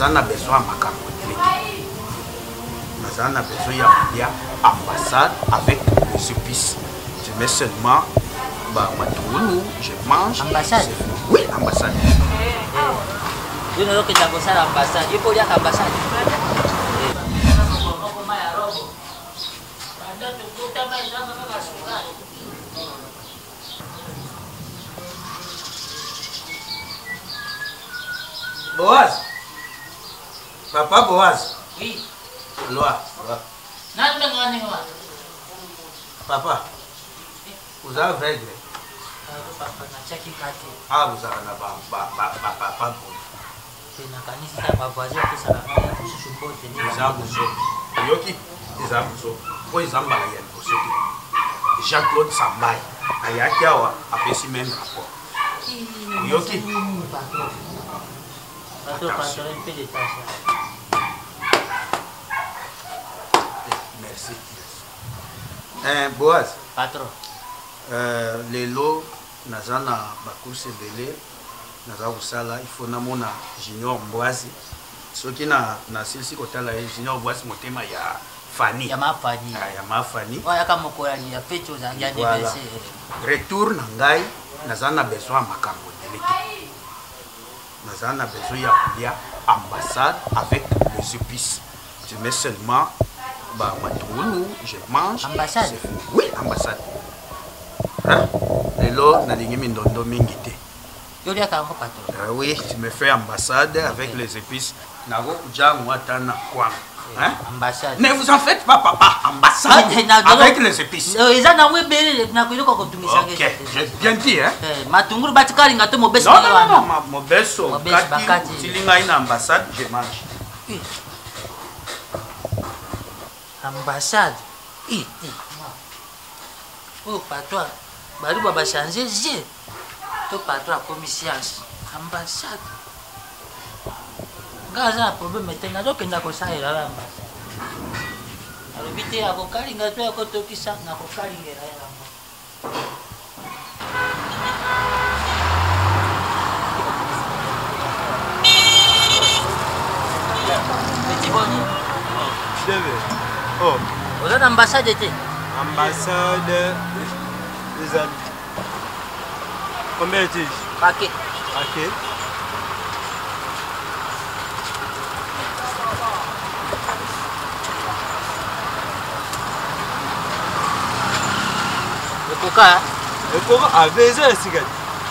Nazana besoin makambo deleke. Nazana besoin ya ambassade avec les épices. Je mets seulement matungulu, je mange. Ambassade? Oui, ambassade. Vous n'avez que d'ambassade, ambassade. Il faut dire ambassade. Boaz. Papa Boaz. Oui. Loa. Papa. Vous avez aveugle. Ah, vous avez là papa. Yoki, Jean-Claude Sambay. Ayakiawa, apesi même rapport. Yoki. Merci. Boaz. Patron. Lelo nazana bakurse belé naza kusala il faut namona Junior Mbwazi soki na silisi kotala Junior Mbwazi motema ya Fani ya mafani ya mafani oya kama mokolani ya fecho za ya DBC retour na ngai nazana besoin makambo deleke nazana besoin ya kulia ambassade avec les épices je mets seulement matungulu je mange ambassade oui ambassade. Lelo nalingi mindondo mingi te. Yolia kango patron. Oui, tu me fais ambassade avec les épices. Nago jango atana kwang. Hein? Ambassade. Ne vous en faites pas papa, ambassade avec les épices. Eza na webele na kuyoka kotumisa ngeke. OK, j'ai bien dit hein. Matunguru batikali ngato mobeso. Non, mobeso. Kati tilinga ina ambassade, je mange. Ambassade. Oh patron. Bari baba changer je to patron comme science ambassade gaza problème tena donc ndako saira la alobite ya kokali ngato ya kotokisa na kokali ngera ya lambo petit boni deve oh oza na ambassade te ambassade des amis. Combien est-il? Paquet. Paquet. Le coca. Le coca à 20 heures, cigarette.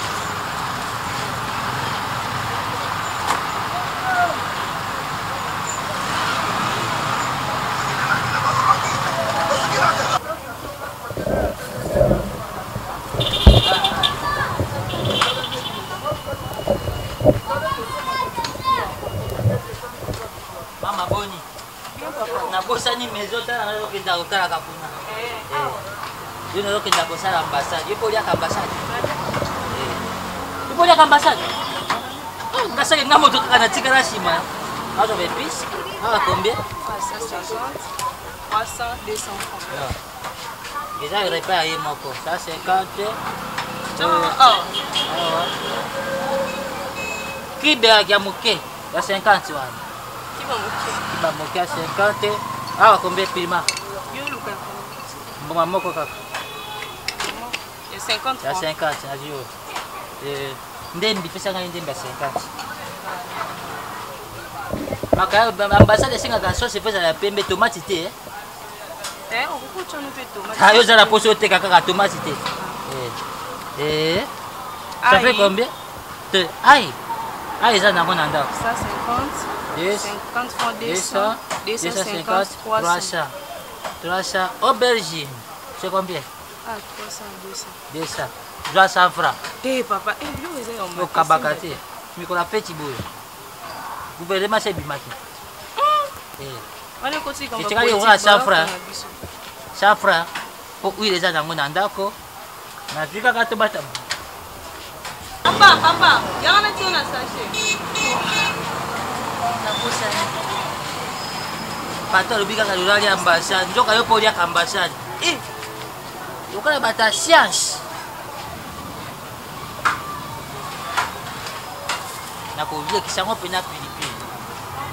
Bosani maison ta na ko nda ko kala kapuna yo na ko nda ko sala ambassade yo polia ka ambassade yo polia ka ambassade ngasa ke ngamo to kana tikara shima azo be pis combien 360 300 200 francs déjà il repère y moko ça 50 qui be ya moke ya 50 wana qui va moke ba moke ya 50. Ah, combien de paiements? Bon, maman, quoi? Il y a 50 francs. Il y a 50, il y a 50. Ambassade, c'est une sauce, c'est la pembe tomate. On peut tomate. Ah, vous avez la possibilité de tomate. Ça fait combien? Aïe! Aïe, ça n'a pas d'endroit. Ça, 50. 50 francs, 200. 250, 300. 300. Aubergine, c'est combien? Ah, 300, 200. 200. 300 francs. Eh, papa, vous avez un peu. Kabakate. Mais qu'on a petit bout. Vous pouvez remarquer Bimaki. C'est quand il y aura 100 francs. 100 francs. Pour où les gens dans mon andako. Na fika kato batam. Papa, il y a un petit on a sachet. Pato lubika kalulali ambassade njoka yo polia ambassade yokala bata science na ko vie kisango pena pilipili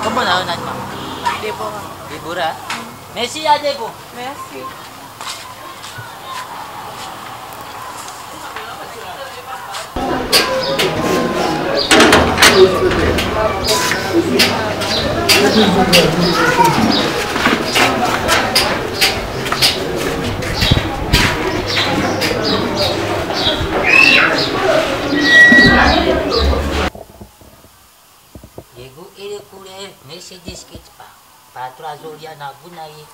Kombo na nani mama? Deborah. Deborah. Merci ya Debo. Merci. Yegu ele kule nesse disquete pa. Para trás olhar na buna aí.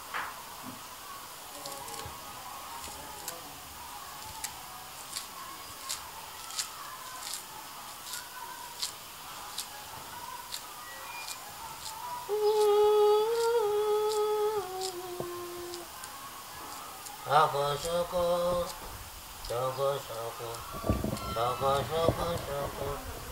Soko soko, soko soko, soko soko soko.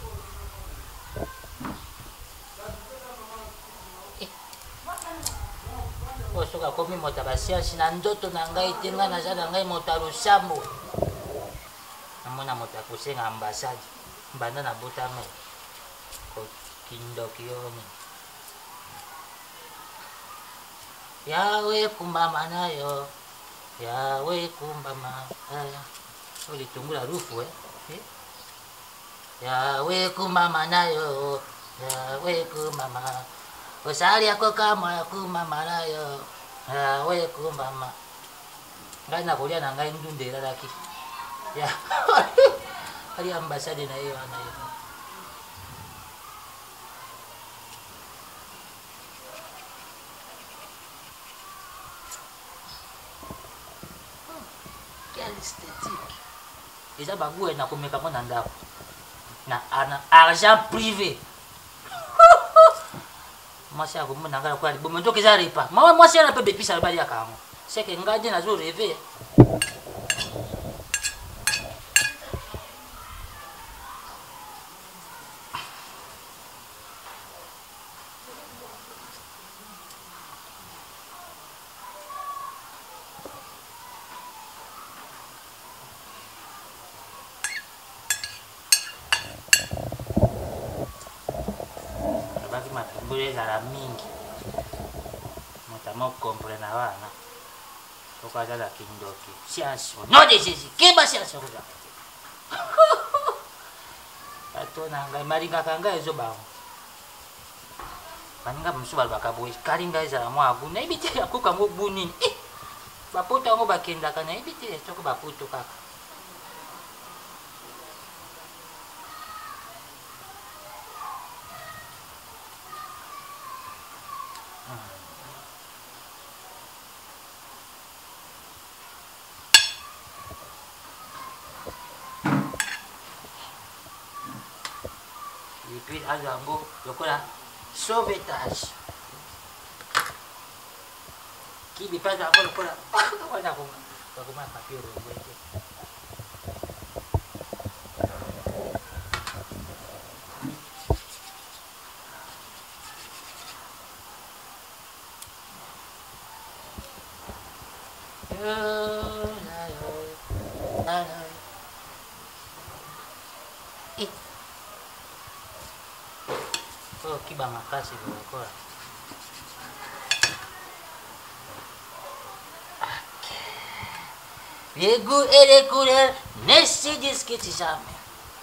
Osoka komi moto basiansi na ndoto na ngai te ngai naza na ngai moto ya losambo. Namona moto akosenga ambasade banda na botama kindoki yoni. Yawe kumbama nayo, Yawe kumbama. Ulitungula rufu Yawe kumbama nayo, Yawe kumbama. Usali yako kama kumama nayo, Yawe kumbama. Ngai nakulia na ngai ndundela laki. Ya. Ali ambasade na hiyo anayo. Esthétique. Déjà bagou na komeka mona ndako. Na argent privé. Mwasi ya kumuna ngala kwa libo mendo keza ripa. Mama mwasi ana pe bepisa bali ya kamo. Seke ngaje na zo rêver. Ezala mingi notamment comprendre wana okazala kindoki science no de jésus keba science oza atona ngai malingaka ngai ezobango baninga mosusu balobaka boye kali ngai ezala mwa abu nayebi te akoka yango bu nini bapoto yango bakendaka nayebi te soko bapoto kaka puis azango lokola sauvetage qui dépasse encore lokola wana kuma papier rongo kiba makasi kwa les goûts et les couleurs ne se discutent jamais.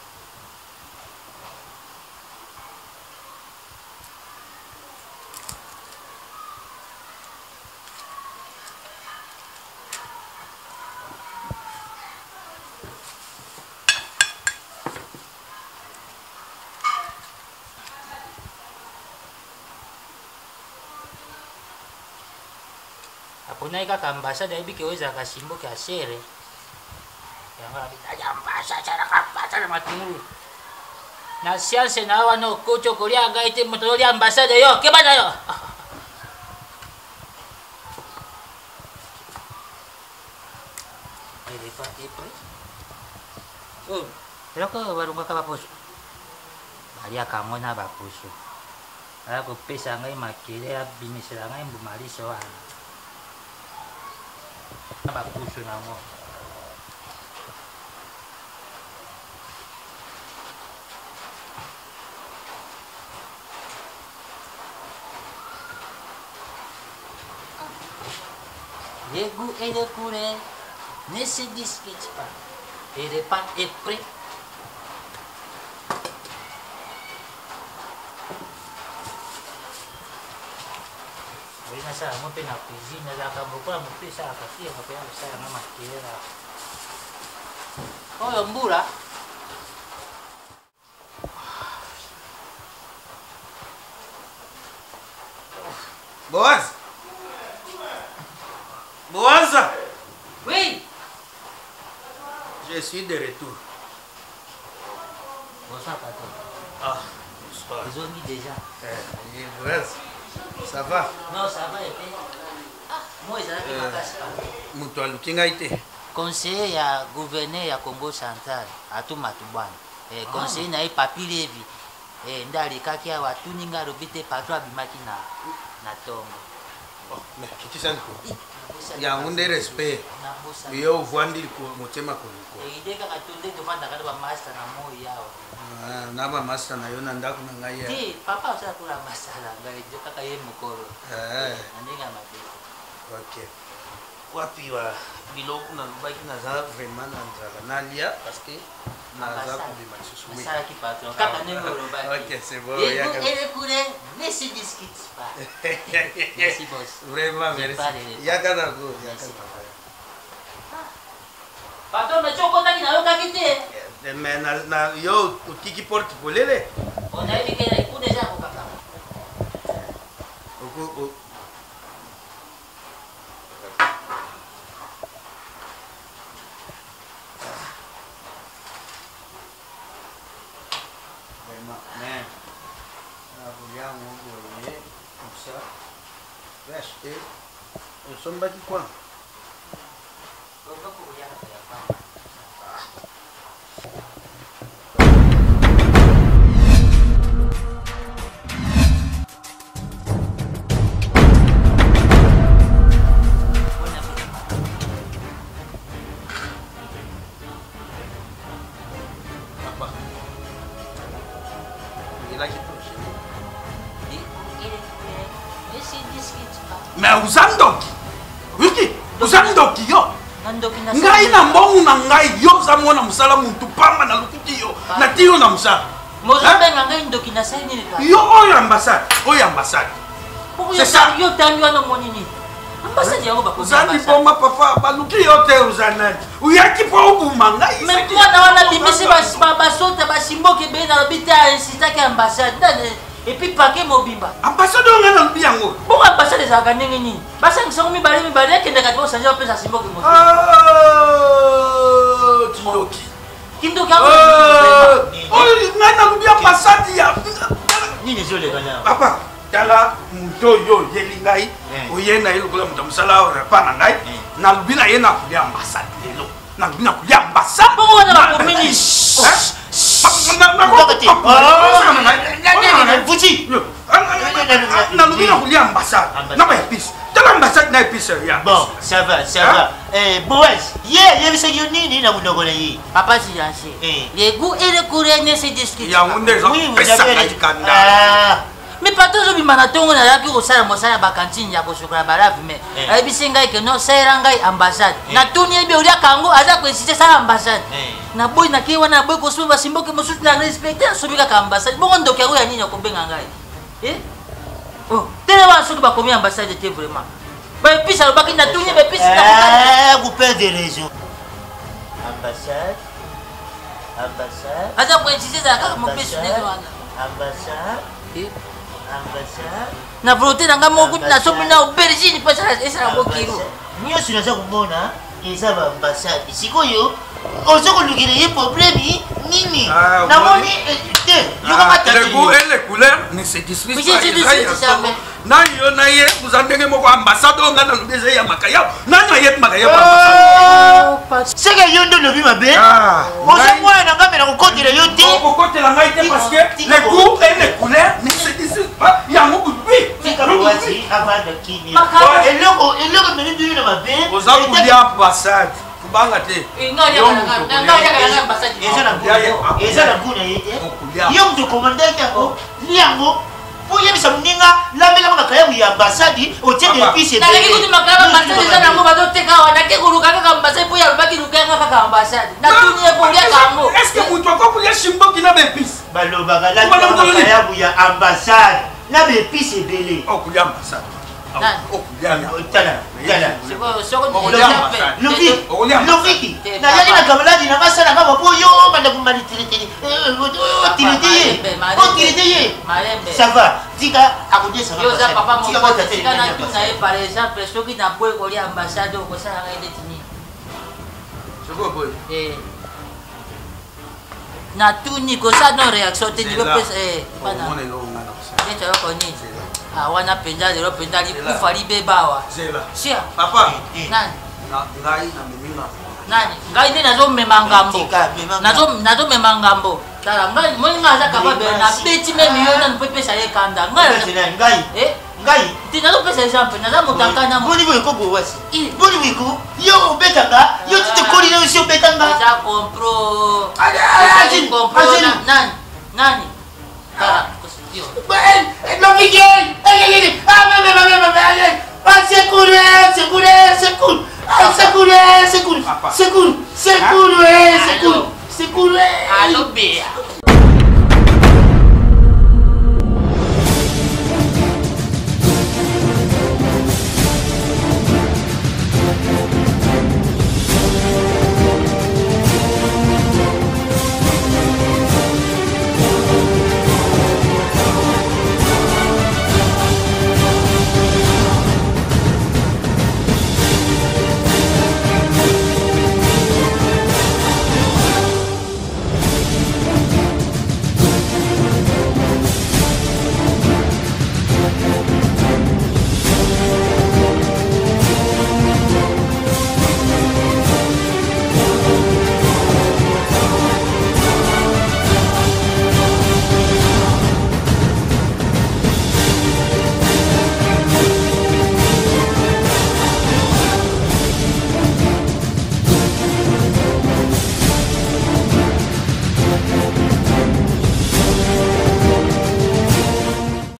Apunai kaka ambasada hivi kiweza kasimbo kia sere. Yang bitaja ambasada cara kapata matungulu. Na sianse na wano kocho kolia gaite motoli ambasada yo kebana yo. Ele pa ipo. Oh, loko barunga ka bapuso. Balia kamona bapuso. Ako pesa ngai makile ya bimisela ngai mbumaliso wa. Bapuso na mo. Les goûts et les couleurs ne se discutent pas. Et le repas est prêt. Oui, ça a monté dans la cuisine, ça a beaucoup monté ça a parti, on a fait ça à ma maquillère. Oh, un bout là. Boaz. Boaz. Oui. Je suis de retour. Bonsoir, patron. Ah, bonsoir. Ils ont mis déjà. Boaz, ça va? Non, ça va, et puis... Moi, ils ont mis ma casse pas. Mutu alukinga ite. Conseiller ya gouverneur ya Congo Central, Atuma Tubana. Conseiller na papi Levi. Ndali kaki awa tuninga robite patron abimaki na tongo. Oh, mais kiti sanko. Ya ngunde respect. Yo uvwandi ko motema ko. Ide ka katunde to fanda ka ba master na mo yao. Na ba master na yo na ndako na ngai. Ti, papa usala kula master la ngai je kaka ye mukoro. Andinga mabiko. OK. Wapi wa biloko na lubaki na za vraiment na nzala nalia parce que na za kubima susu. Sala ki patron. Kaka nemo lubaki. OK, c'est bon. Et le couleur ne se discute pas. Merci boss. Vraiment merci. Yakana go. Patron, mais tu as dit na yo kakite. Mais na yo kiki porte polele. On a dit que il faut déjà ko kaka. Mais vogliamo vedere cosa veste sono batti qua mais uzandoki wiki uzandoki yo ngai na mbongo na ngai yo za mwana musala muntu pamba na lukuti yo na tiyo na musala mozabenga ngai ndoki na sai nini ka yo oyo ambassade c'est ça yo tanyo na monini ambassade yango ba ko uzani bomba papa baluki yo te uzana uyaki po ubuma ngai mais mwana wana bimisi ba sota ba simboke be na bita insita ka ambassade et puis paquet mobimba ambassadeur ngana lubiango bon ambassade za ka ndenge nini basa ngisango mibale kende ka to sanja pesa simboke mo tindoki kindoki ngana lubi ambassade ya nini zole kana papa tala muto yo yelingai oyena ilukula mutamusala repa na ngai na lubi na yena kulia ambassade lelo na lubi na kulia ambassade bon wana ba komini Bon, ça va, ça va. Boaz, papa Siancé, les goûts et les couleurs ne se discutent pas. Oui, vous avez mais pas toujours bimanatongo na yaki kosala mosala bakantine ya kosokola balavi mais ayebisi ngai ke no saela ngai ambassade natuni yebi oliaka yango aza koesite sala ambassade naboyi nakei wana naboyi kosomi basimboki mosusu na respecte asomi kaka ambassade bongo ndoki yango ya nini akobenga ngai tele wana soki bakomi ambassade te vraiment baepisi alobaki natuni baepisi vous perdez raison. Ambassade. aza koinsiste ezala kaka mopesu ndenge wana Ambassade. na volonté na ngai moko nasomi na aubergine mpo esala bokilo nyonso naza komona eza baambassade sikoyo oza kolukela ye problème nini namoni te les goûts et les couleurs ne se disputent pas na yo na ye kuza ndenge moko ambassade oyo ngai nalobi eza ya makayao nani ayeti makayao seke yo nde olobi mabe oza mwana na ngai mena kokotela yo te okokotela ngai te parce que les goûts et les couleurs ne se disputent pas yango bubi tikaloasi avanda kimia eloko meni bino na mabe oza kolia ambassade kubanga te eza na nguna ye te yo moto komandaki yango liango oyebisa moninga lambela makaya ya ambassade otie épice naleki kuti makala ambassade eza nango bazoteka awa nake koluka kaka ambassade mpo yalobaki lukanga kaka ambassade natuni ye poliaka yango estce moto akokolia shimboki na baépice balobaka lambela ya ambassade na baépice ebele okulia ambassade Loviki, nayali na kamaladi na basala kama po yo banda kumali tiletele. Tileteye. Ça va. Tika akuje ça va. Yo za papa mon pote tika na tu na par exemple soki na boy ko li ambassade ko sala ga ndetini. Soko boy. Na tu ni ko sa no réaction te ni ko pesa bana. Neta yo ko ni. Wana penja zero penja likufa libebawa. Sia. Papa. Nani? Ngai na meminga. Nani? Ngai ndi nazomema ngambo. Nazomema ngambo. Tala ngai moninga aza capable na beti meme yo na mpepesa ye kanda. Ngai. Ngai. Ti nazopesa exemple naza motakana mo. Boni ko wasi. Boni wiko. Yo betanga. Yo tite koli na yo betanga. Aza compro. Nani? Tala. Secours.